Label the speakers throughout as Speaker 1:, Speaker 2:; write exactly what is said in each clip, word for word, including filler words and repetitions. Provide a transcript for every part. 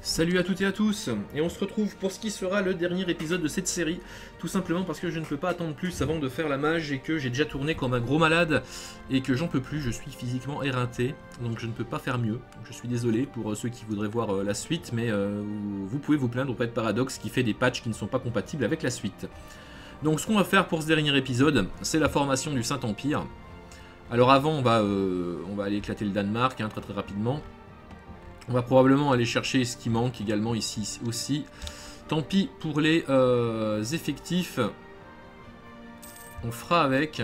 Speaker 1: Salut à toutes et à tous, et on se retrouve pour ce qui sera le dernier épisode de cette série, tout simplement parce que je ne peux pas attendre plus avant de faire la mage et que j'ai déjà tourné comme un gros malade et que j'en peux plus, je suis physiquement éreinté, donc je ne peux pas faire mieux. Donc je suis désolé pour ceux qui voudraient voir la suite, mais euh, vous pouvez vous plaindre auprès de Paradox qui fait des patchs qui ne sont pas compatibles avec la suite. Donc ce qu'on va faire pour ce dernier épisode, c'est la formation du Saint-Empire. Alors avant, on va, euh, on va aller éclater le Danemark hein, très très rapidement. On va probablement aller chercher ce qui manque également ici aussi. Tant pis pour les euh, effectifs. On fera avec.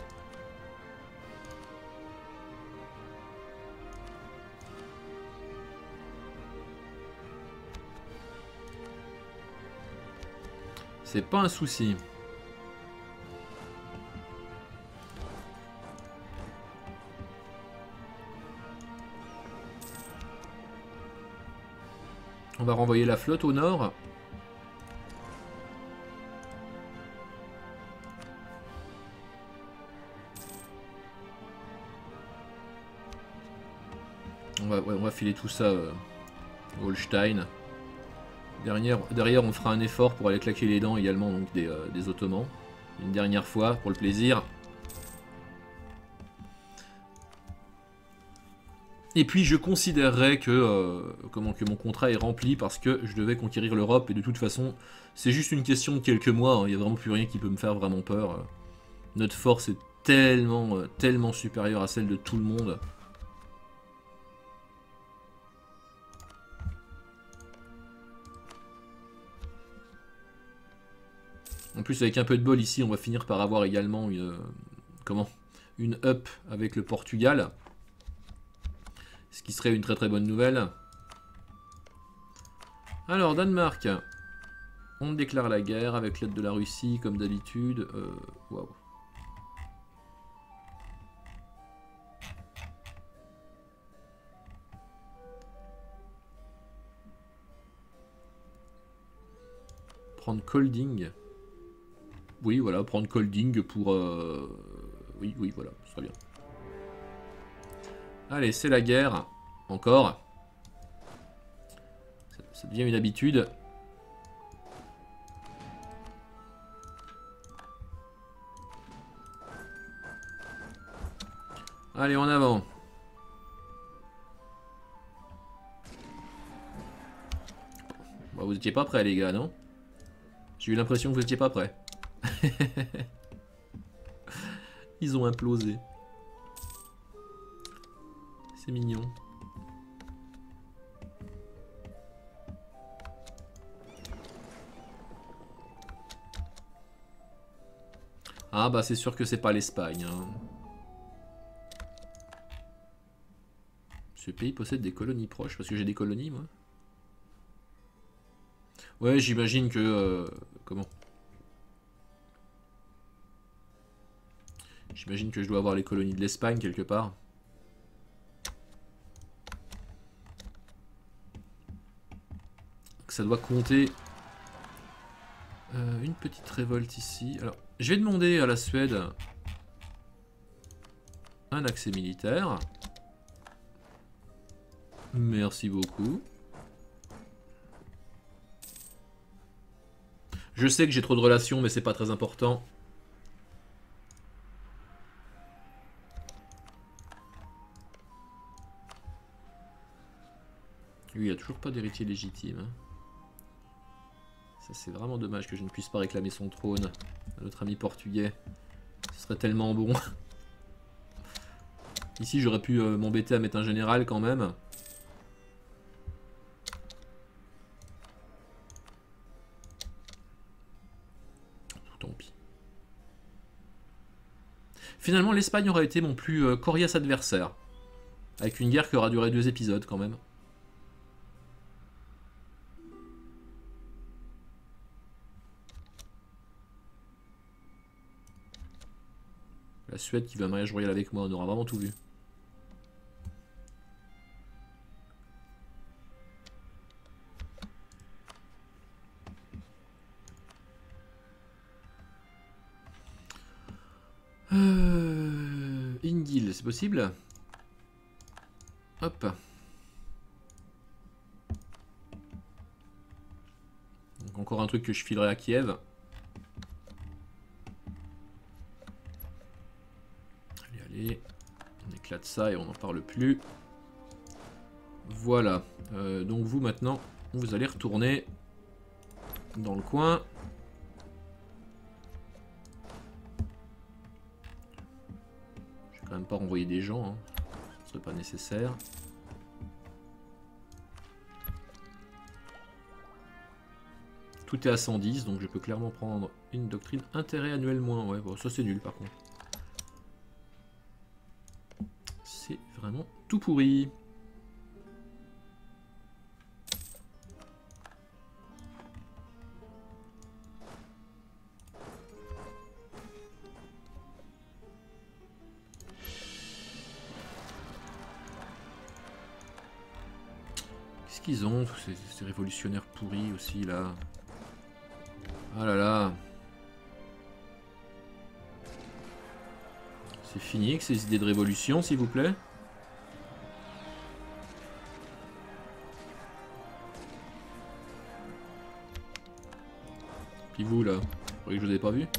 Speaker 1: C'est pas un souci. On va renvoyer la flotte au nord. On va, ouais, on va filer tout ça euh, au Holstein. Derrière, derrière, on fera un effort pour aller claquer les dents également donc des, euh, des Ottomans. Une dernière fois, pour le plaisir. Et puis je considérerais que, euh, comment, que mon contrat est rempli parce que je devais conquérir l'Europe et de toute façon c'est juste une question de quelques mois, il hein, n'y a vraiment plus rien qui peut me faire vraiment peur. Notre force est tellement, euh, tellement supérieure à celle de tout le monde. En plus avec un peu de bol ici on va finir par avoir également une, euh, comment, une up avec le Portugal. Ce qui serait une très très bonne nouvelle. Alors, Danemark. On déclare la guerre avec l'aide de la Russie, comme d'habitude. Euh, Waouh. Prendre Colding. Oui, voilà, prendre Colding pour... Euh... Oui, oui, voilà, ce serait bien. Allez, c'est la guerre. Encore. Ça, ça devient une habitude. Allez, en avant. Bon, vous étiez pas prêts, les gars, non? J'ai eu l'impression que vous étiez pas prêts. Ils ont implosé. C'est mignon. Ah bah c'est sûr que c'est pas l'Espagne. Hein. Ce pays possède des colonies proches, parce que j'ai des colonies moi. Ouais j'imagine que... Euh, comment J'imagine que je dois avoir les colonies de l'Espagne quelque part. Ça doit compter euh, une petite révolte ici. Alors, je vais demander à la Suède un accès militaire. Merci beaucoup. Je sais que j'ai trop de relations, mais c'est pas très important. Lui, il n'y a toujours pas d'héritier légitime. Hein. Ça, c'est vraiment dommage que je ne puisse pas réclamer son trône à notre ami portugais. Ce serait tellement bon. Ici, j'aurais pu euh, m'embêter à mettre un général quand même. Tant pis. Finalement, l'Espagne aura été mon plus euh, coriace adversaire. Avec une guerre qui aura duré deux épisodes quand même. La Suède qui veut un mariage royal avec moi, on aura vraiment tout vu. Euh... Indil, c'est possible? Hop. encore un truc que je filerai à Kiev. Allez, allez. On éclate ça et on n'en parle plus. Voilà. Euh, donc vous maintenant, vous allez retourner dans le coin. Je vais quand même pas renvoyer des gens, hein. Ce serait pas nécessaire. Tout est à cent dix, donc je peux clairement prendre une doctrine intérêt annuel moins. Ouais, bon, ça c'est nul par contre. C'est vraiment tout pourri. Qu'est-ce qu'ils ont, tous ces, ces révolutionnaires pourris aussi là? Ah là là. C'est fini avec ces idées de révolution, s'il vous plaît. Puis vous là, vous croyez que je vous ai pas vu?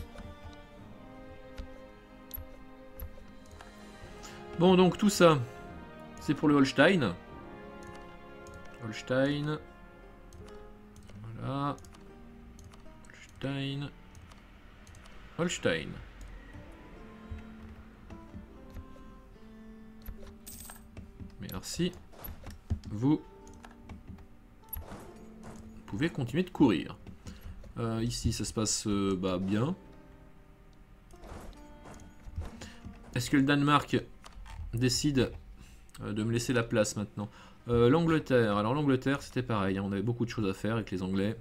Speaker 1: Bon, donc tout ça, c'est pour le Holstein. Holstein. Voilà. Holstein. Holstein. Merci. Vous pouvez continuer de courir. Euh, ici, ça se passe euh, bah, bien. Est-ce que le Danemark décide euh, de me laisser la place maintenant? euh, L'Angleterre. Alors l'Angleterre, c'était pareil. Hein, on avait beaucoup de choses à faire avec les Anglais.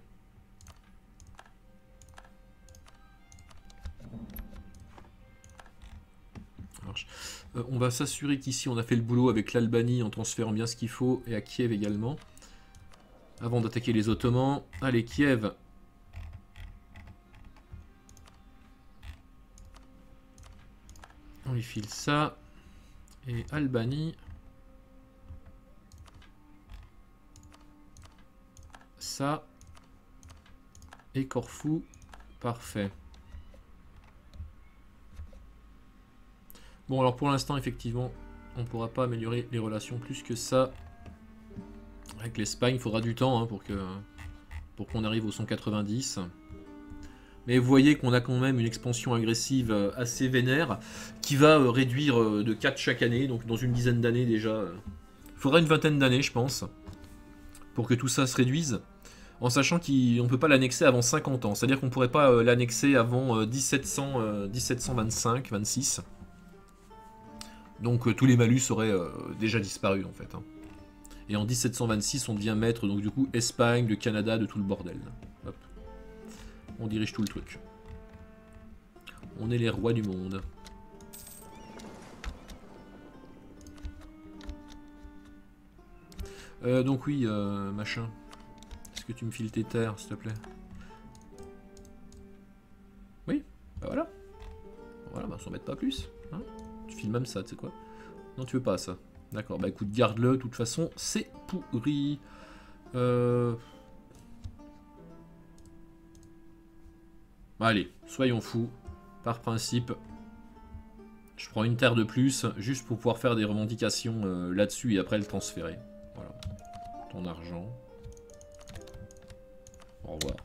Speaker 1: Euh, on va s'assurer qu'ici on a fait le boulot avec l'Albanie en transférant bien ce qu'il faut et à Kiev également. Avant d'attaquer les Ottomans. Allez, Kiev. On lui file ça. Et Albanie. Ça. Et Corfou. Parfait. Bon, alors pour l'instant, effectivement, on ne pourra pas améliorer les relations plus que ça. Avec l'Espagne, il faudra du temps hein, pour que pour qu'on arrive au cent quatre-vingt-dix. Mais vous voyez qu'on a quand même une expansion agressive assez vénère qui va réduire de quatre chaque année, donc dans une dizaine d'années déjà. Il faudra une vingtaine d'années, je pense, pour que tout ça se réduise. En sachant qu'on ne peut pas l'annexer avant cinquante ans. C'est-à-dire qu'on ne pourrait pas l'annexer avant dix-sept cents, dix-sept cent vingt-cinq vingt-six. Donc euh, tous les malus auraient euh, déjà disparu en fait. Hein. Et en dix-sept cent vingt-six, on devient maître, donc du coup, Espagne, le Canada, de tout le bordel. Hop. On dirige tout le truc. On est les rois du monde. Euh, donc oui, euh, machin. Est-ce que tu me files tes terres, s'il te plaît? Oui, bah voilà. Voilà, bah on s'en met pas plus. Hein, tu files même ça, tu sais quoi? Non, tu veux pas ça. D'accord, bah écoute, garde-le, de toute façon, c'est pourri. Euh... Allez, soyons fous. Par principe, je prends une terre de plus, juste pour pouvoir faire des revendications euh, là-dessus et après le transférer. Voilà. Ton argent. Au revoir.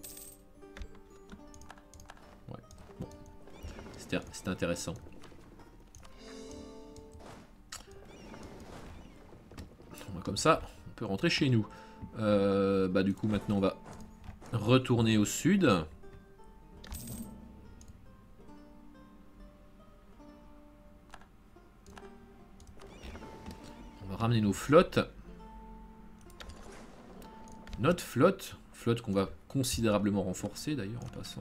Speaker 1: Ouais, bon. C'était intéressant. Comme ça, on peut rentrer chez nous. Euh, bah du coup, maintenant, on va retourner au sud. On va ramener nos flottes. Notre flotte, flotte qu'on va considérablement renforcer d'ailleurs en passant.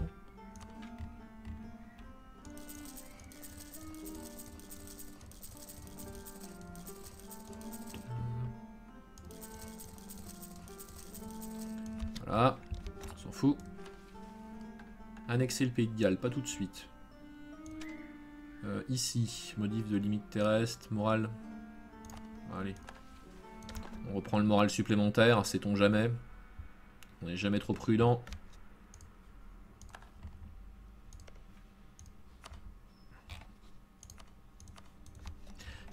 Speaker 1: Voilà, on s'en fout. Annexer le pays de Galles, pas tout de suite. Euh, ici, modif de limite terrestre, morale. Allez. On reprend le moral supplémentaire, sait-on jamais. On n'est jamais trop prudent.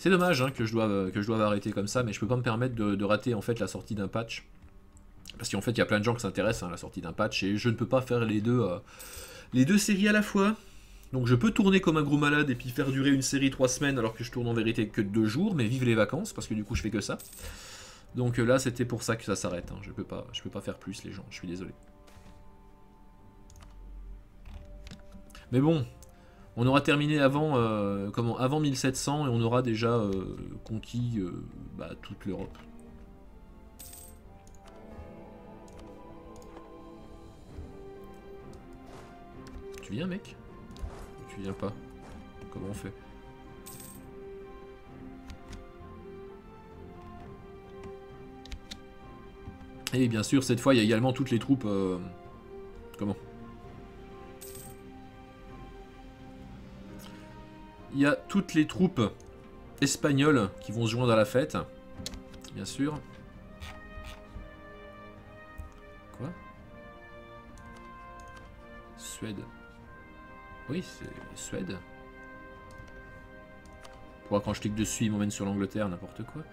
Speaker 1: C'est dommage hein, que, je doive, que je doive arrêter comme ça, mais je peux pas me permettre de, de rater en fait la sortie d'un patch. Parce qu'en fait, il y a plein de gens qui s'intéressent hein, à la sortie d'un patch, et je ne peux pas faire les deux, euh, les deux séries à la fois. Donc je peux tourner comme un gros malade et puis faire durer une série trois semaines alors que je tourne en vérité que deux jours, mais vive les vacances, parce que du coup je fais que ça. Donc là, c'était pour ça que ça s'arrête. Hein. Je peux pas, je peux pas faire plus, les gens. Je suis désolé. Mais bon, on aura terminé avant, euh, comment, avant mille sept cents et on aura déjà euh, conquis euh, bah, toute l'Europe. Tu viens, mec? Ou tu viens pas? Comment on fait? Et bien sûr, cette fois, il y a également toutes les troupes... Euh, comment? Il y a toutes les troupes espagnoles qui vont se joindre à la fête. Bien sûr. Quoi? Suède. Oui, c'est Suède. Pourquoi quand je clique dessus, il m'emmène sur l'Angleterre, n'importe quoi.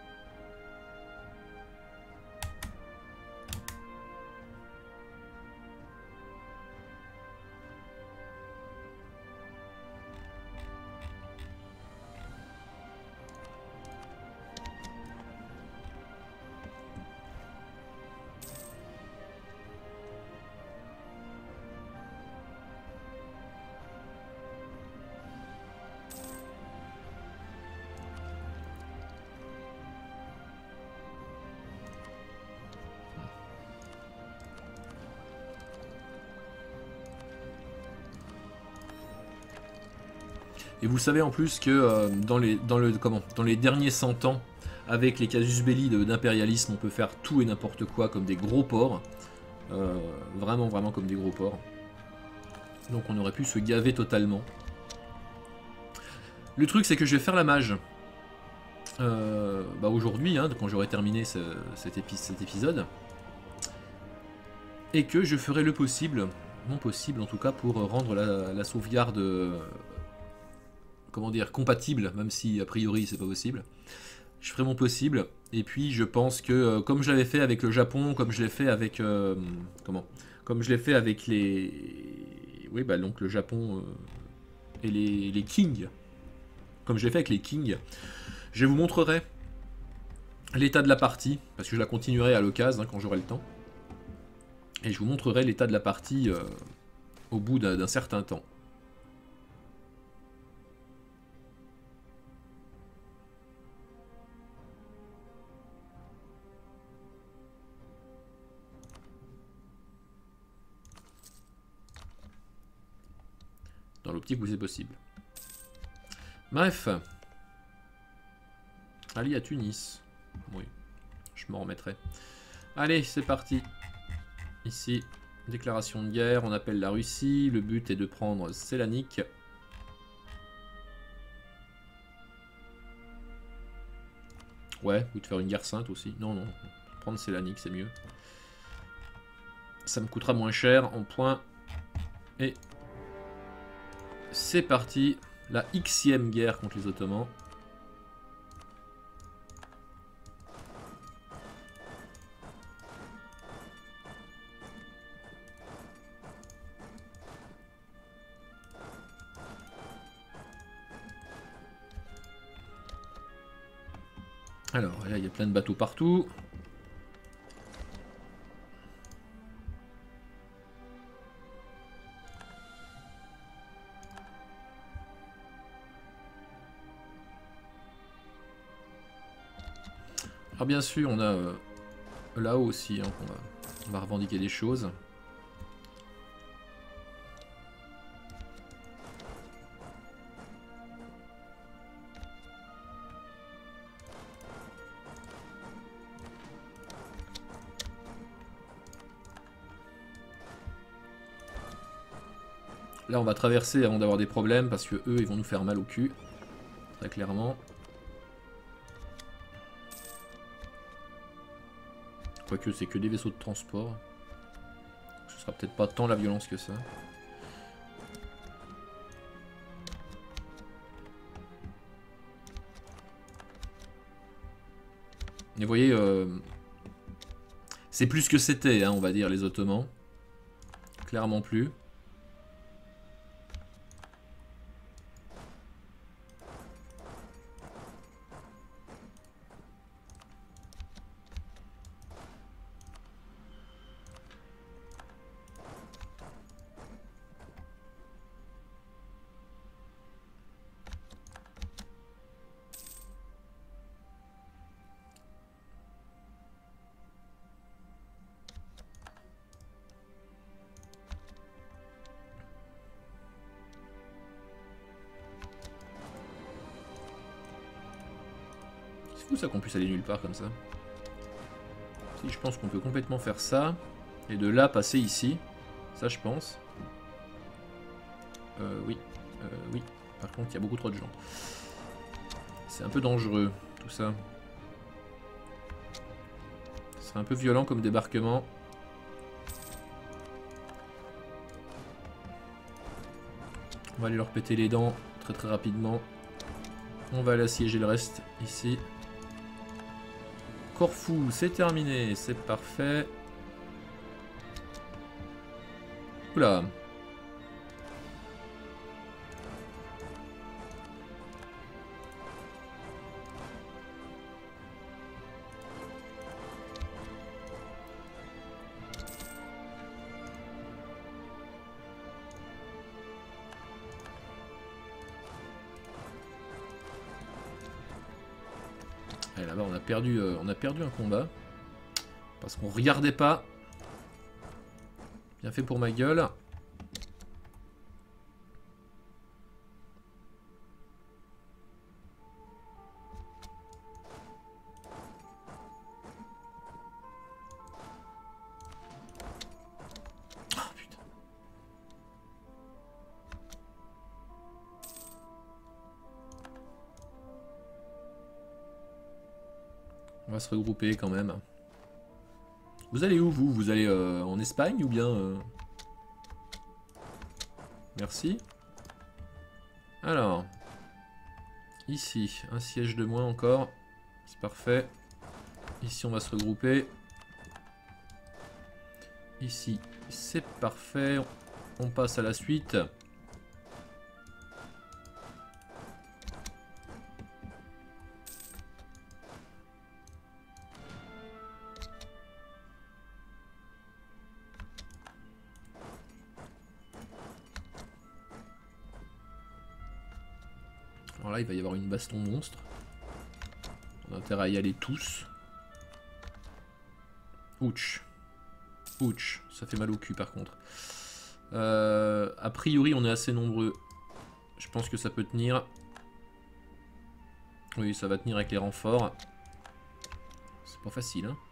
Speaker 1: Et vous savez en plus que euh, dans, les, dans, le, comment, dans les derniers cent ans, avec les casus belli d'impérialisme, on peut faire tout et n'importe quoi comme des gros ports. Euh, vraiment, vraiment comme des gros ports. Donc on aurait pu se gaver totalement. Le truc, c'est que je vais faire la mage. Euh, bah aujourd'hui, hein, quand j'aurai terminé ce, cet, épi cet épisode. Et que je ferai le possible, mon possible en tout cas, pour rendre la, la sauvegarde... Euh, comment dire, compatible, même si a priori c'est pas possible. Je ferai mon possible, et puis je pense que, euh, comme je l'avais fait avec le Japon, comme je l'ai fait avec... Euh, comment Comme je l'ai fait avec les... Oui, bah donc le Japon euh, et les, les Kings. Comme je l'ai fait avec les Kings, je vous montrerai l'état de la partie, parce que je la continuerai à l'occasion, hein, quand j'aurai le temps. Et je vous montrerai l'état de la partie euh, au bout d'un certain temps. Dans l'optique où c'est possible. Bref. Allez à Tunis. Oui, je m'en remettrai. Allez, c'est parti. Ici, déclaration de guerre, on appelle la Russie. Le but est de prendre Selanik. Ouais, ou de faire une guerre sainte aussi. Non, non, prendre Selanik, c'est mieux. Ça me coûtera moins cher en points. Et c'est parti. La Xième guerre contre les Ottomans. Alors là, il y a plein de bateaux partout. Alors bien sûr, on a euh, là-haut aussi, hein, on, va, on va revendiquer des choses. Là, on va traverser avant d'avoir des problèmes parce que eux, ils vont nous faire mal au cul, très clairement. Quoique, c'est que des vaisseaux de transport. Ce sera peut-être pas tant la violence que ça. Et vous voyez, euh, c'est plus ce que c'était, hein, on va dire, les Ottomans. Clairement plus. C'est fou ça qu'on puisse aller nulle part comme ça. Si, je pense qu'on peut complètement faire ça. Et de là passer ici. Ça je pense. Euh, oui. Euh, oui. Par contre il y a beaucoup trop de gens. C'est un peu dangereux tout ça. C'est un peu violent comme débarquement. On va aller leur péter les dents très très rapidement. On va aller assiéger le reste ici. Corfou, c'est terminé, c'est parfait. Oula. Et là-bas on a perdu euh, on a perdu un combat. Parce qu'on regardait pas. Bien fait pour ma gueule. Oh putain. On va se regrouper quand même. Vous allez où vous? Vous allez euh, en Espagne ou bien euh... Merci. Alors. Ici, un siège de moins encore. C'est parfait. Ici on va se regrouper. Ici c'est parfait. On passe à la suite. Alors là, il va y avoir une baston monstre. On a intérêt à y aller tous. Ouch. Ouch. Ça fait mal au cul par contre. Euh, a priori, on est assez nombreux. Je pense que ça peut tenir. Oui, ça va tenir avec les renforts. C'est pas facile, hein.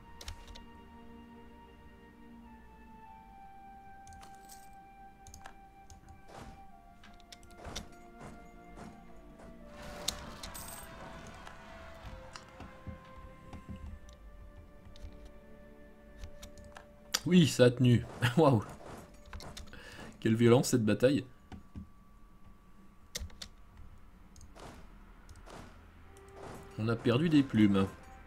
Speaker 1: Oui, ça a tenu. Waouh. Quelle violence cette bataille. On a perdu des plumes.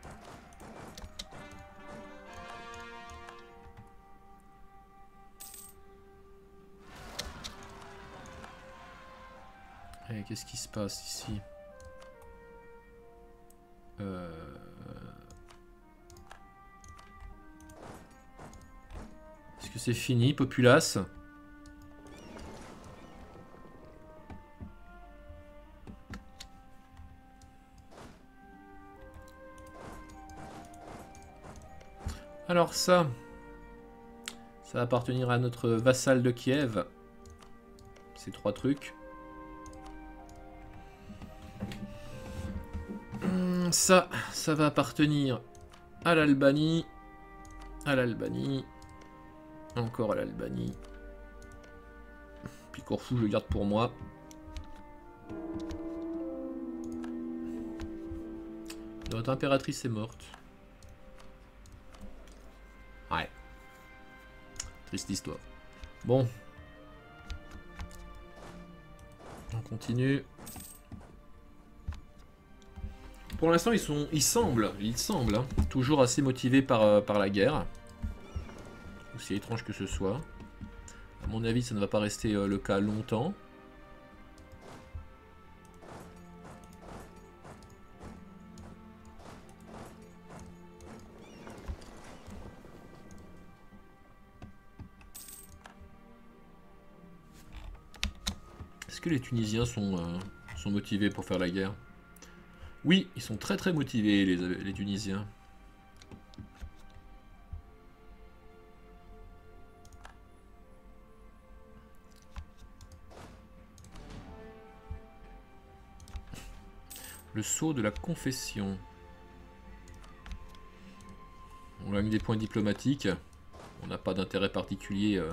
Speaker 1: Et qu'est-ce qui se passe ici? Euh... Est-ce que c'est fini, populace? Alors ça, ça va appartenir à notre vassal de Kiev. Ces trois trucs. Ça, ça va appartenir à l'Albanie. À l'Albanie. Encore à l'Albanie. Puis Corfou, je le garde pour moi. Notre impératrice est morte. Ouais. Triste histoire. Bon. On continue. Pour l'instant, ils sont, ils semblent, ils semblent, hein, toujours assez motivés par, euh, par la guerre. Aussi étrange que ce soit. À mon avis, ça ne va pas rester euh, le cas longtemps. Est-ce que les Tunisiens sont, euh, sont motivés pour faire la guerre? Oui, ils sont très très motivés, les, les Tunisiens. Le sceau de la confession. On gagne des points diplomatiques. On n'a pas d'intérêt particulier. Euh...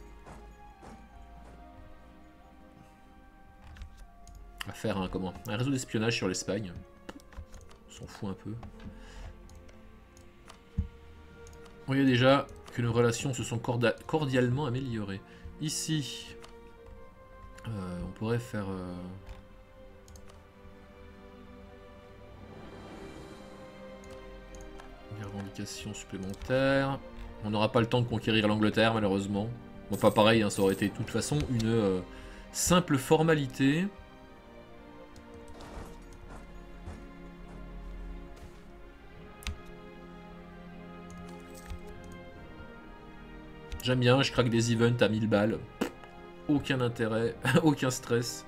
Speaker 1: à faire un, comment, un réseau d'espionnage sur l'Espagne. On s'en fout un peu. Vous voyez déjà que nos relations se sont cordialement améliorées. Ici, euh, on pourrait faire... Euh... Des revendications supplémentaires. On n'aura pas le temps de conquérir l'Angleterre, malheureusement. Bon, pas pareil, hein, ça aurait été de toute façon une euh, simple formalité. J'aime bien, je craque des events à mille balles. Aucun intérêt, aucun stress.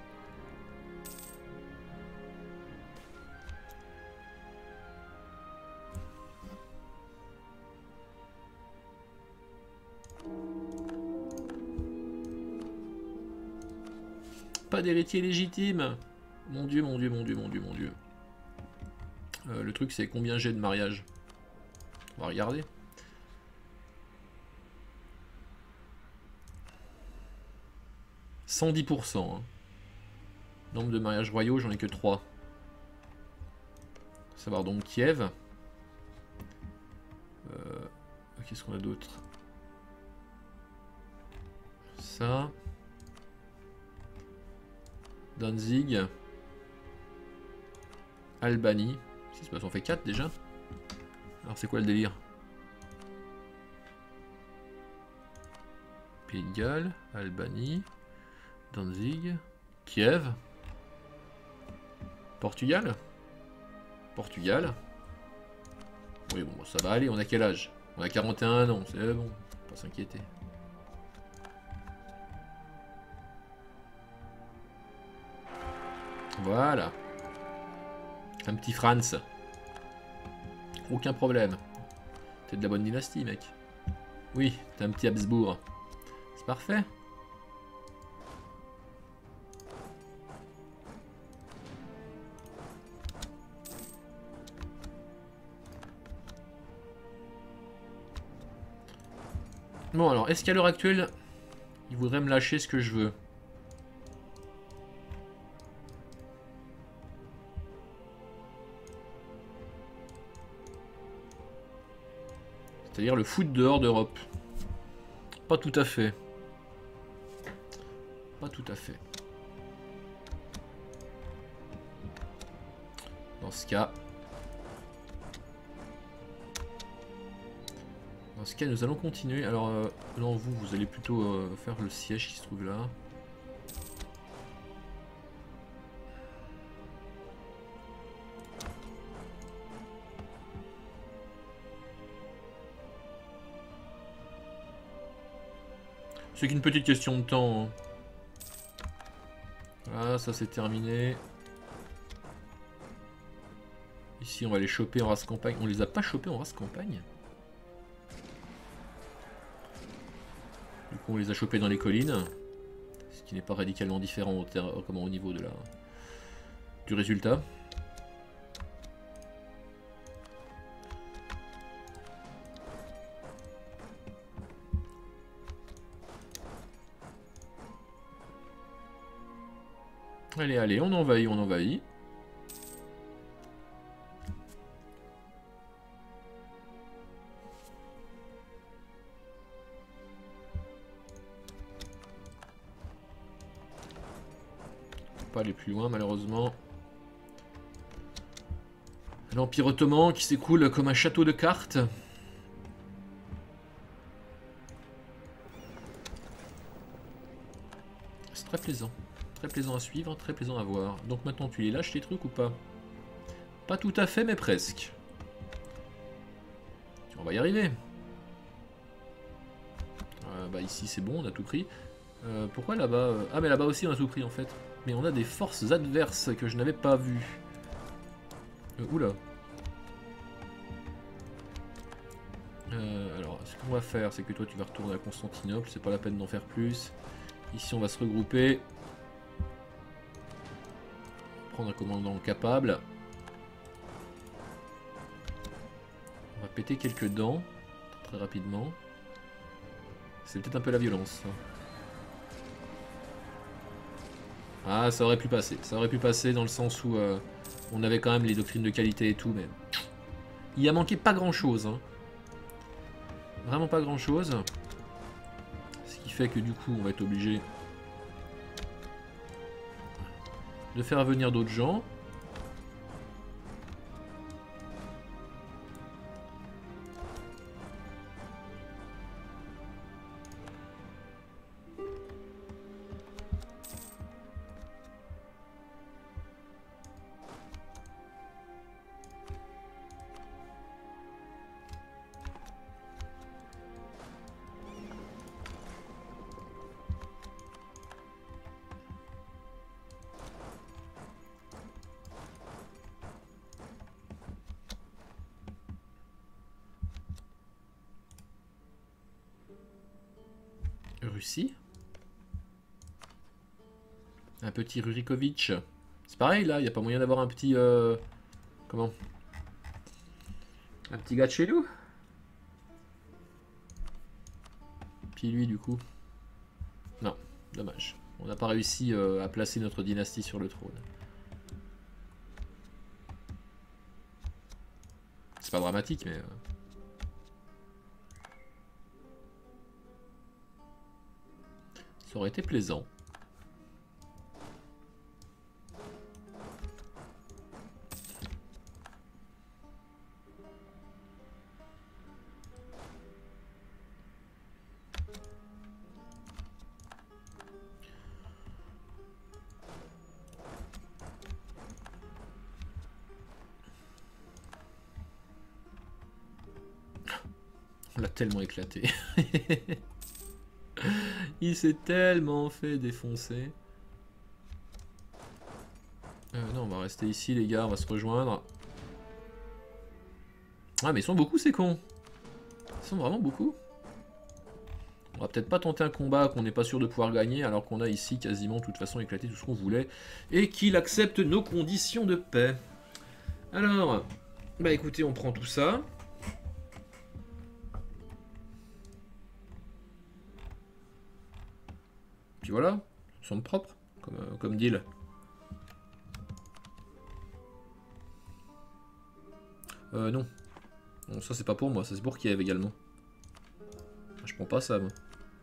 Speaker 1: Pas d'héritier légitime. Mon dieu, mon dieu, mon dieu, mon dieu, mon dieu. Euh, le truc c'est combien j'ai de mariage. On va regarder. cent dix pour cent. Hein. Nombre de mariages royaux, j'en ai que trois. Savoir donc Kiev. Euh, Qu'est-ce qu'on a d'autre? Ça. Danzig. Albanie. Si c'est pas, on fait quatre déjà. Alors c'est quoi le délire? Pays de Galles, Albanie, Danzig, Kiev, Portugal. Portugal. Oui bon, ça va aller, on a quel âge? On a quarante et un ans, c'est bon, pas s'inquiéter. Voilà. Un petit Franz. Aucun problème. T'es de la bonne dynastie, mec. Oui, t'es un petit Habsbourg. C'est parfait. Bon alors, est-ce qu'à l'heure actuelle, il voudrait me lâcher ce que je veux? C'est-à-dire le foot dehors d'Europe. Pas tout à fait. Pas tout à fait. Dans ce cas... Dans ce cas, nous allons continuer. Alors, euh, non, vous, vous allez plutôt euh, faire le siège qui se trouve là. C'est qu'une petite question de temps. Ah, ça c'est terminé. Ici, on va les choper en race campagne. On les a pas chopés en race campagne. Du coup, on les a chopés dans les collines. Ce qui n'est pas radicalement différent au, comment, au niveau de la, du résultat. Allez, allez, on envahit, on envahit. Pas aller plus loin, malheureusement. L'Empire ottoman qui s'écoule comme un château de cartes. C'est très plaisant. Très plaisant à suivre, très plaisant à voir. Donc maintenant tu les lâches les trucs ou pas? Pas tout à fait mais presque. On va y arriver. Euh, bah ici c'est bon, on a tout pris. Euh, pourquoi là-bas euh... Ah mais là-bas aussi on a tout pris en fait. Mais on a des forces adverses que je n'avais pas vues. Euh, oula. Euh, alors ce qu'on va faire c'est que toi tu vas retourner à Constantinople, c'est pas la peine d'en faire plus. Ici on va se regrouper. Prendre un commandant capable. On va péter quelques dents très rapidement. C'est peut-être un peu la violence. Ah, ça aurait pu passer. Ça aurait pu passer dans le sens où euh, on avait quand même les doctrines de qualité et tout, mais il a manqué pas grand-chose. Hein. Vraiment pas grand-chose. Ce qui fait que du coup, on va être obligé de faire venir d'autres gens. Russie. Un petit Rurikovic. C'est pareil là, il n'y a pas moyen d'avoir un petit... Euh, comment? Un petit gars de chez nous. Puis lui du coup. Non, dommage. On n'a pas réussi euh, à placer notre dynastie sur le trône. C'est pas dramatique mais... Euh... Ça aurait été plaisant. On l'a tellement éclaté. Il s'est tellement fait défoncer. Euh, non, on va rester ici, les gars. On va se rejoindre. Ah, mais ils sont beaucoup, ces cons. Ils sont vraiment beaucoup. On va peut-être pas tenter un combat qu'on n'est pas sûr de pouvoir gagner, alors qu'on a ici quasiment, de toute façon, éclaté tout ce qu'on voulait. Et qu'il accepte nos conditions de paix. Alors, bah écoutez, on prend tout ça. Puis voilà, ça semble propre, comme, euh, comme deal. Euh, non. Non, ça c'est pas pour moi, ça c'est pour Kiev également. Je prends pas ça, moi.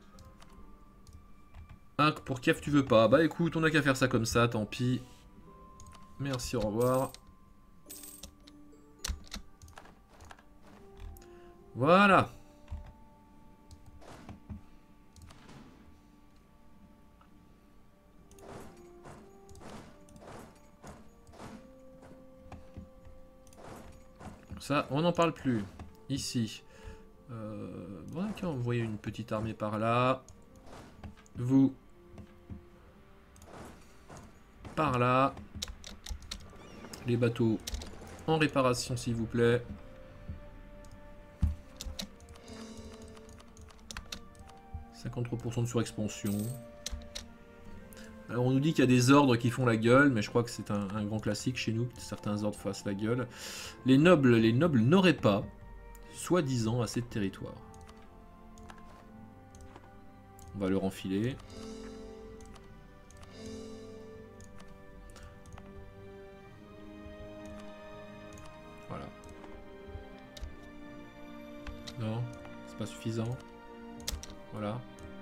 Speaker 1: Ah, pour Kiev tu veux pas. Bah écoute, on a qu'à faire ça comme ça, tant pis. Merci, au revoir. Voilà. Ça, on n'en parle plus. Ici. Euh, bon, ok, on voyait une petite armée par là. Vous. Par là. Les bateaux en réparation, s'il vous plaît. cinquante-trois pour cent de surexpansion. Alors on nous dit qu'il y a des ordres qui font la gueule, mais je crois que c'est un, un grand classique chez nous, que certains ordres fassent la gueule. Les nobles, les nobles n'auraient pas, soi-disant, assez de territoire. On va leur enfiler. Voilà. Non, c'est pas suffisant. Voilà.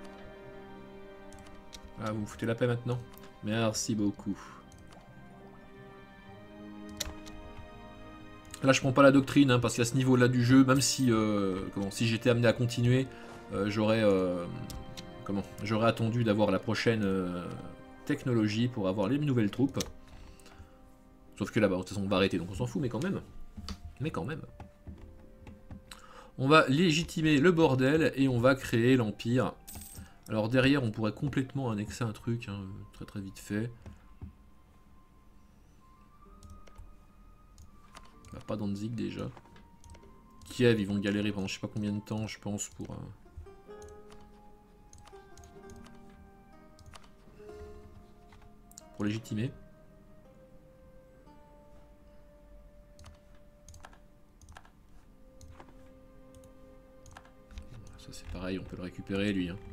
Speaker 1: Ah, vous me foutez la paix maintenant. Merci beaucoup. Là je prends pas la doctrine hein, parce qu'à ce niveau là du jeu, même si, euh, comment, si j'étais amené à continuer, euh, j'aurais euh, comment, j'aurais attendu d'avoir la prochaine euh, technologie pour avoir les nouvelles troupes. Sauf que là-bas, de toute façon on va arrêter donc on s'en fout, mais quand même. Mais quand même. On va légitimer le bordel et on va créer l'Empire. Alors derrière on pourrait complètement annexer un truc, hein, très très vite fait. Bah, pas Danzig déjà. Kiev, ils vont galérer pendant je sais pas combien de temps, je pense, pour... Euh... pour légitimer. Ça c'est pareil, on peut le récupérer lui. Hein.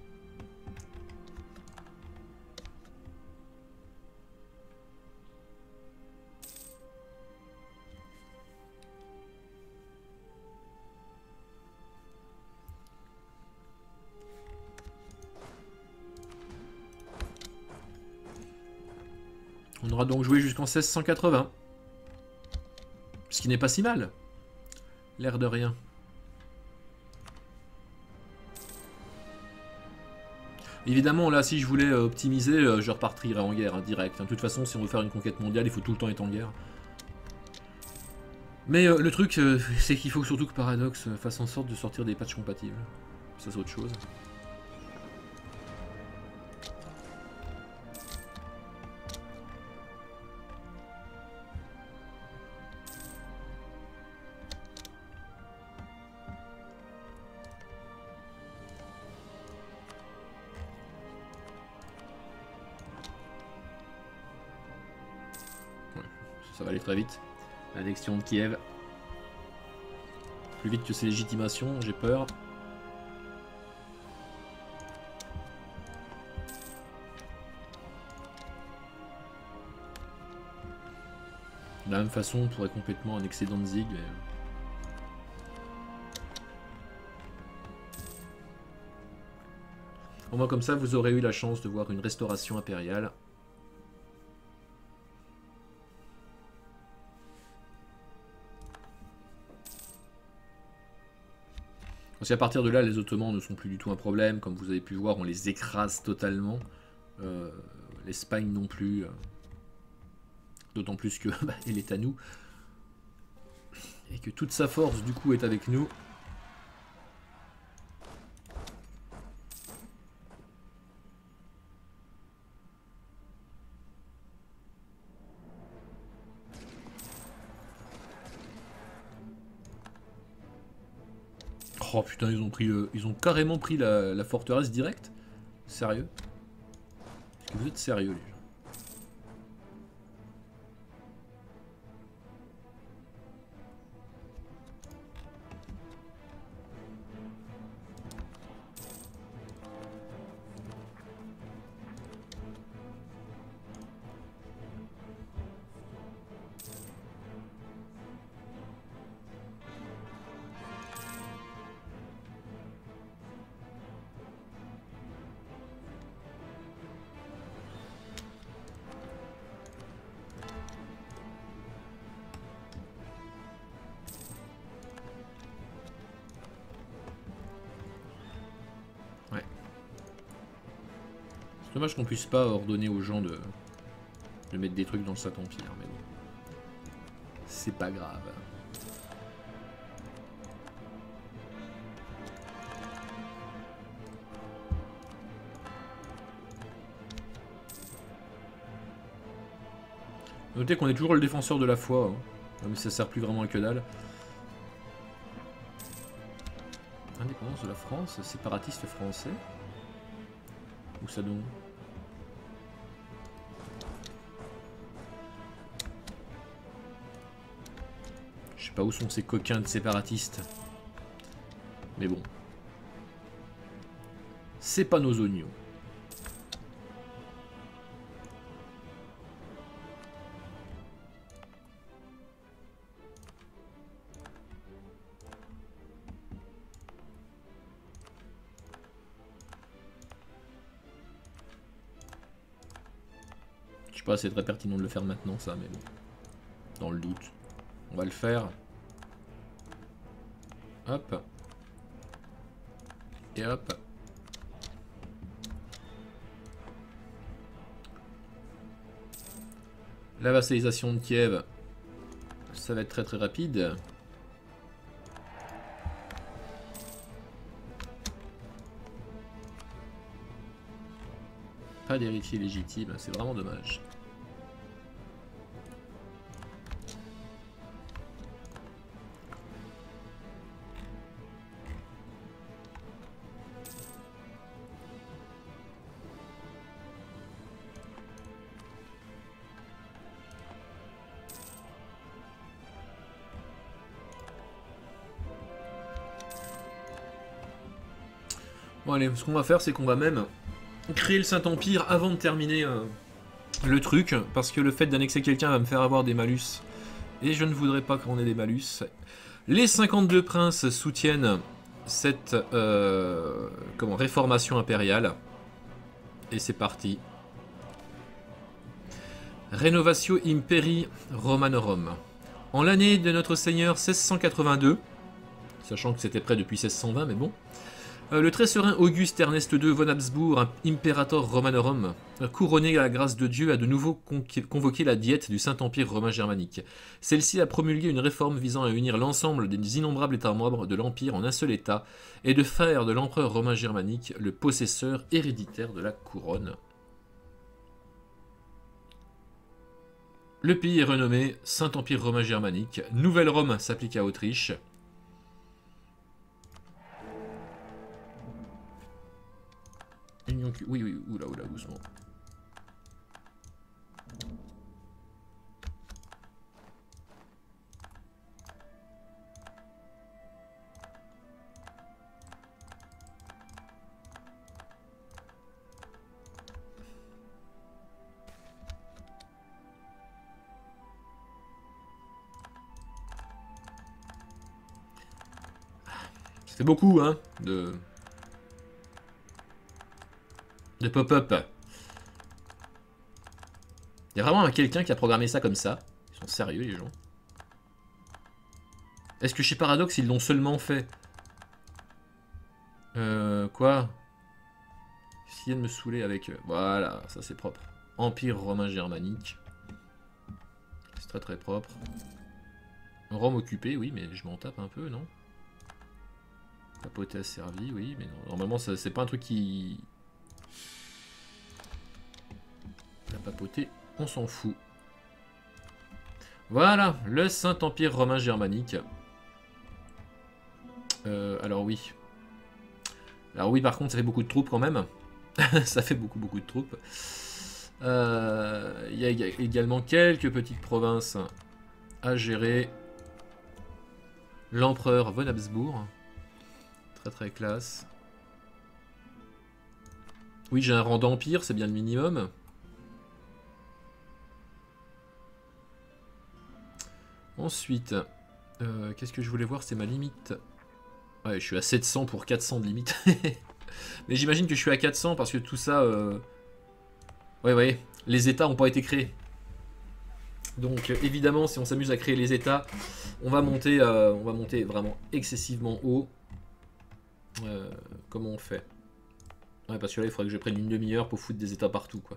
Speaker 1: On aura donc joué jusqu'en seize cent quatre-vingts. Ce qui n'est pas si mal. L'air de rien. Évidemment, là, si je voulais optimiser, je repartirais en guerre, hein, direct. De toute façon, si on veut faire une conquête mondiale, il faut tout le temps être en guerre. Mais euh, le truc, euh, c'est qu'il faut surtout que Paradox fasse en sorte de sortir des patchs compatibles. Ça, c'est autre chose. Ça va aller très vite. L'annexion de Kiev. Plus vite que ses légitimations, j'ai peur. De la même façon, on pourrait complètement annexer Danzig. Mais... au moins comme ça, vous aurez eu la chance de voir une restauration impériale. Parce qu'à partir de là, les Ottomans ne sont plus du tout un problème. Comme vous avez pu voir, on les écrase totalement. Euh, L'Espagne non plus. Euh, D'autant plus que bah, elle est à nous. Et que toute sa force, du coup, est avec nous. Oh putain, ils ont pris le... ils ont carrément pris la, la forteresse directe. Sérieux? Est-ce que vous êtes sérieux, les gens? Dommage qu'on puisse pas ordonner aux gens de, de mettre des trucs dans le Saint-Empire, mais bon. C'est pas grave. Notez qu'on est toujours le défenseur de la foi, hein, mais ça sert plus vraiment à que dalle. Indépendance de la France, séparatiste français. Où ça donc? Je sais pas où sont ces coquins de séparatistes. Mais bon. C'est pas nos oignons. Je sais pas, c'est très pertinent de le faire maintenant ça, mais bon. Dans le doute. On va le faire. Hop. Et hop. La vassalisation de Kiev, ça va être très très rapide. Pas d'héritier légitime, c'est vraiment dommage. Bon allez, ce qu'on va faire, c'est qu'on va même créer le Saint-Empire avant de terminer euh, le truc, parce que le fait d'annexer quelqu'un va me faire avoir des malus, et je ne voudrais pas qu'on ait des malus. Les cinquante-deux princes soutiennent cette euh, comment, réformation impériale, et c'est parti. Renovatio Imperii Romanorum. En l'année de notre Seigneur seize cent quatre-vingt-deux, sachant que c'était prêt depuis seize cent vingt, mais bon, Euh, le très serein Auguste Ernest deux von Habsbourg, Imperator Romanorum, couronné à la grâce de Dieu, a de nouveau convoqué la diète du Saint-Empire romain germanique. Celle-ci a promulgué une réforme visant à unir l'ensemble des innombrables États membres de l'Empire en un seul État et de faire de l'empereur romain germanique le possesseur héréditaire de la couronne. Le pays est renommé Saint-Empire romain germanique. Nouvelle Rome s'applique à Autriche. Union... Oui, oui, oula, oula, doucement. C'est beaucoup, hein, de... de pop-up. Il y a vraiment quelqu'un qui a programmé ça comme ça. Ils sont sérieux, les gens. Est-ce que chez Paradox, ils l'ont seulement fait? Euh... Quoi? S'il vient de me saouler avec... Voilà, ça c'est propre. Empire romain germanique. C'est très très propre. Rome occupée, oui, mais je m'en tape un peu, non? Papoter asservi, oui, mais non. Normalement, c'est pas un truc qui... La papauté, on s'en fout. Voilà, le Saint-Empire romain germanique. Euh, alors oui. Alors oui, par contre, ça fait beaucoup de troupes quand même. Ça fait beaucoup, beaucoup de troupes. Euh, il y a également quelques petites provinces à gérer. L'empereur von Habsbourg. Très très classe. Oui, j'ai un rang d'empire, c'est bien le minimum. Ensuite, euh, qu'est-ce que je voulais voir? C'est ma limite. Ouais, je suis à sept cents pour quatre cents de limite. Mais j'imagine que je suis à quatre cents parce que tout ça... Euh... Ouais, ouais, les états n'ont pas été créés. Donc euh, évidemment, si on s'amuse à créer les états, on va monter, euh, on va monter vraiment excessivement haut. Euh, comment on fait? Ouais, parce que là, il faudrait que je prenne une demi-heure pour foutre des états partout, quoi.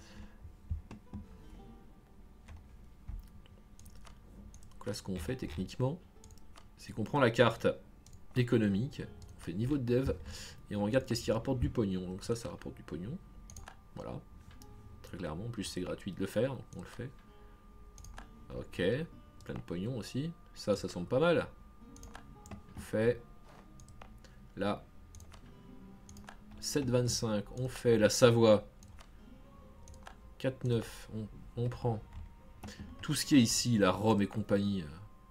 Speaker 1: Donc là, ce qu'on fait techniquement, c'est qu'on prend la carte économique, on fait niveau de dev, et on regarde qu'est-ce qui rapporte du pognon. Donc ça, ça rapporte du pognon. Voilà. Très clairement, en plus c'est gratuit de le faire, donc on le fait. Ok. Plein de pognon aussi. Ça, ça semble pas mal. On fait... Là. sept virgule vingt-cinq. On fait la Savoie. quatre virgule neuf. On, on prend tout ce qui est ici, la Rome et compagnie.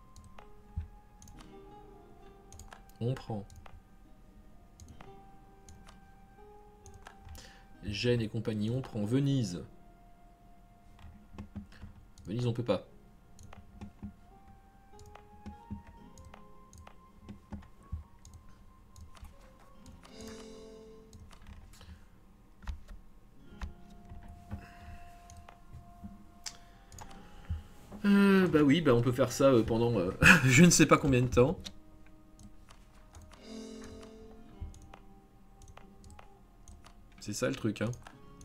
Speaker 1: On prend. Gênes et compagnie, on prend. Venise. Venise, on peut pas. Euh, bah oui, bah on peut faire ça euh, pendant euh, je ne sais pas combien de temps. C'est ça le truc, hein.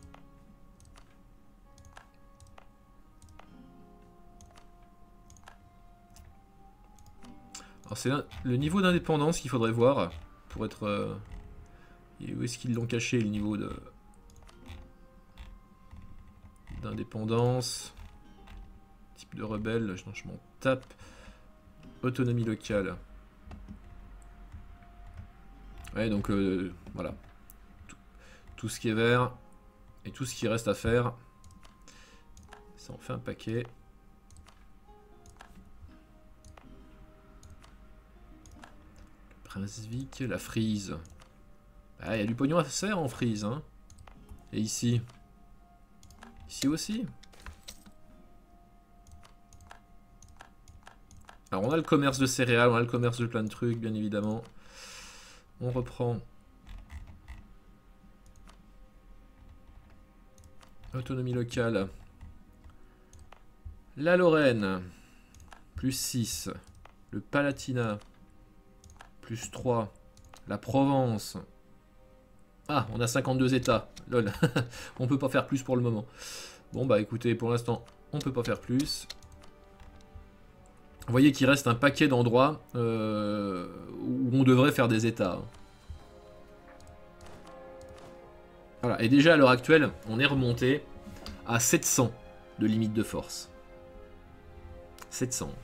Speaker 1: Alors c'est le niveau d'indépendance qu'il faudrait voir pour être... Euh... Et où est-ce qu'ils l'ont caché, le niveau de... d'indépendance? Type de rebelle, non, je m'en tape. Autonomie locale. Ouais, donc euh, voilà. Tout, tout ce qui est vert et tout ce qui reste à faire. Ça en fait un paquet. Brunswick, la Frise. Ah, il y a du pognon à faire en Frise, hein. Et ici. Ici aussi. Alors on a le commerce de céréales, on a le commerce de plein de trucs, bien évidemment. On reprend. Autonomie locale. La Lorraine. Plus six. Le Palatinat. Plus trois. La Provence. Ah, on a cinquante-deux États. Lol. On peut pas faire plus pour le moment. Bon bah écoutez, pour l'instant, on peut pas faire plus. Vous voyez qu'il reste un paquet d'endroits euh, où on devrait faire des États. Voilà, et déjà à l'heure actuelle, on est remonté à sept cents de limite de force. sept cents.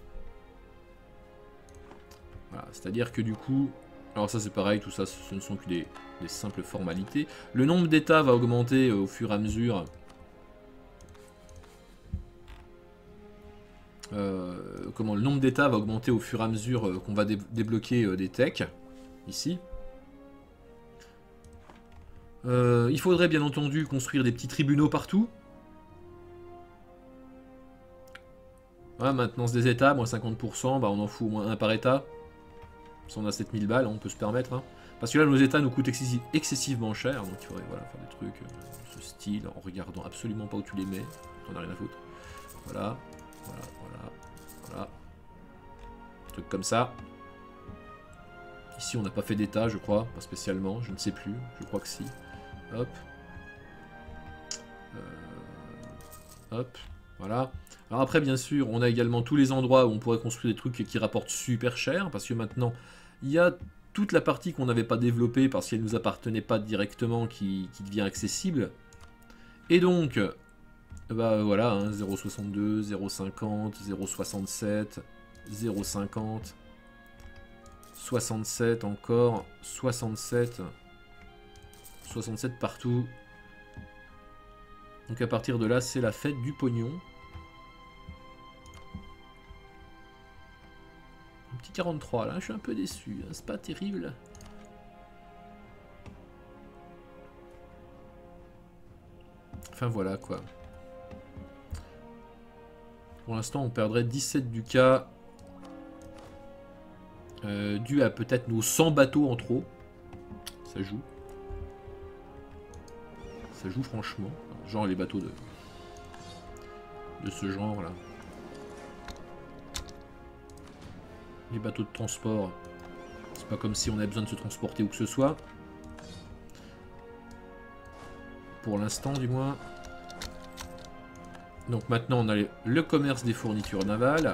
Speaker 1: Voilà, c'est-à-dire que du coup... Alors ça c'est pareil, tout ça ce ne sont que des, des simples formalités. Le nombre d'États va augmenter au fur et à mesure... Euh, comment le nombre d'états va augmenter au fur et à mesure euh, qu'on va dé débloquer euh, des techs ici. Euh, il faudrait bien entendu construire des petits tribunaux partout. Voilà, maintenance des états, moins cinquante pour cent, bah on en fout au moins un par état. Si on a sept mille balles, on peut se permettre. Hein. Parce que là nos états nous coûtent excessif excessivement cher, donc il faudrait voilà, faire des trucs euh, de ce style en regardant absolument pas où tu les mets. On a rien à foutre. Voilà. Voilà, voilà, voilà. Un truc comme ça. Ici, on n'a pas fait d'état, je crois. Pas spécialement, je ne sais plus. Je crois que si. Hop. Euh... Hop. Voilà. Alors après, bien sûr, on a également tous les endroits où on pourrait construire des trucs qui rapportent super cher. Parce que maintenant, il y a toute la partie qu'on n'avait pas développée parce qu'elle ne nous appartenait pas directement qui, qui devient accessible. Et donc... Bah voilà, hein, zéro virgule soixante-deux, zéro virgule cinquante, zéro virgule soixante-sept, zéro virgule cinquante, soixante-sept encore, soixante-sept, soixante-sept partout. Donc à partir de là, c'est la fête du pognon. Un petit quarante-trois là, je suis un peu déçu, hein, c'est pas terrible. Enfin voilà quoi. Pour l'instant, on perdrait dix-sept ducats euh, dû à peut-être nos cent bateaux en trop. Ça joue. Ça joue franchement. Genre les bateaux de, de ce genre là. Les bateaux de transport. C'est pas comme si on avait besoin de se transporter où que ce soit. Pour l'instant du moins. Donc maintenant on a le commerce des fournitures navales.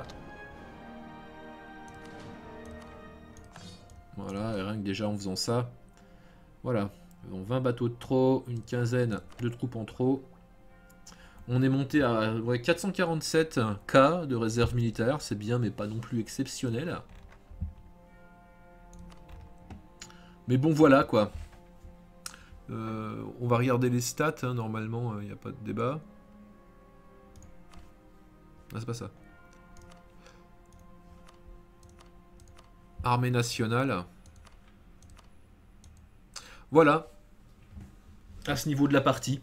Speaker 1: Voilà, et rien que déjà en faisant ça. Voilà, donc vingt bateaux de trop, une quinzaine de troupes en trop. On est monté à ouais, quatre cent quarante-sept K de réserve militaire, c'est bien mais pas non plus exceptionnel. Mais bon voilà quoi. Euh, on va regarder les stats, hein, normalement il n'y a pas de débat. Ah, c'est pas ça. Armée nationale. Voilà. À ce niveau de la partie.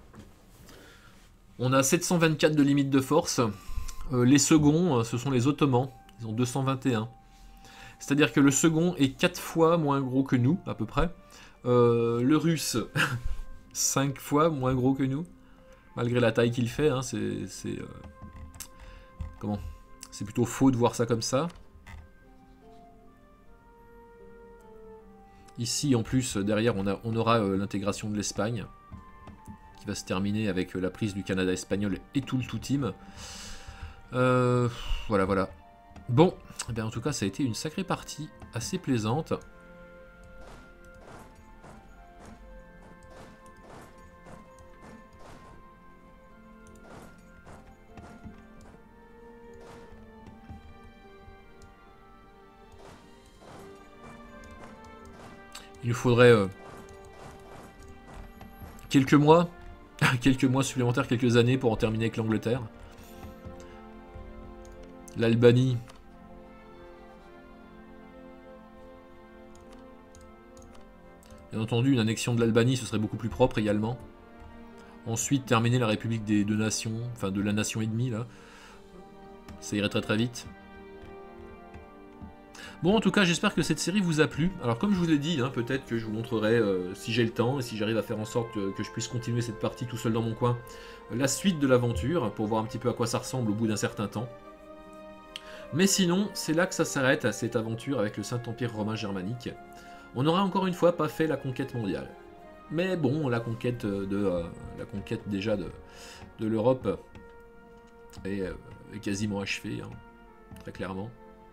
Speaker 1: On a sept cent vingt-quatre de limite de force. Euh, les seconds, ce sont les Ottomans. Ils ont deux cent vingt et un. C'est-à-dire que le second est quatre fois moins gros que nous, à peu près. Euh, le russe, cinq fois moins gros que nous. Malgré la taille qu'il fait, hein, c'est... Euh... Comment? C'est plutôt faux de voir ça comme ça. Ici, en plus, derrière, on, a, on aura euh, l'intégration de l'Espagne, qui va se terminer avec euh, la prise du Canada espagnol et tout le tout team. Euh, voilà, voilà. Bon, eh bien, en tout cas, ça a été une sacrée partie, assez plaisante. Il nous faudrait euh, quelques mois, quelques mois supplémentaires, quelques années pour en terminer avec l'Angleterre. L'Albanie. Bien entendu, une annexion de l'Albanie, ce serait beaucoup plus propre également. Ensuite, terminer la République des deux nations, enfin de la nation et demie, là. Ça irait très très vite. Bon, en tout cas, j'espère que cette série vous a plu. Alors, comme je vous l'ai dit, hein, peut-être que je vous montrerai, euh, si j'ai le temps, et si j'arrive à faire en sorte que, que je puisse continuer cette partie tout seul dans mon coin, euh, la suite de l'aventure, pour voir un petit peu à quoi ça ressemble au bout d'un certain temps. Mais sinon, c'est là que ça s'arrête, à cette aventure avec le Saint-Empire romain germanique. On n'aura encore une fois pas fait la conquête mondiale. Mais bon, la conquête, de, euh, la conquête déjà de, de l'Europe est, euh, est quasiment achevée, hein, très clairement.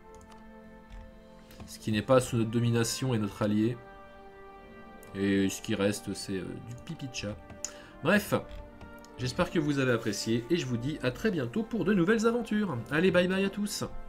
Speaker 1: Ce qui n'est pas sous notre domination et notre allié. Et ce qui reste, c'est euh, du pipi de chat. Bref, j'espère que vous avez apprécié et je vous dis à très bientôt pour de nouvelles aventures. Allez, bye bye à tous.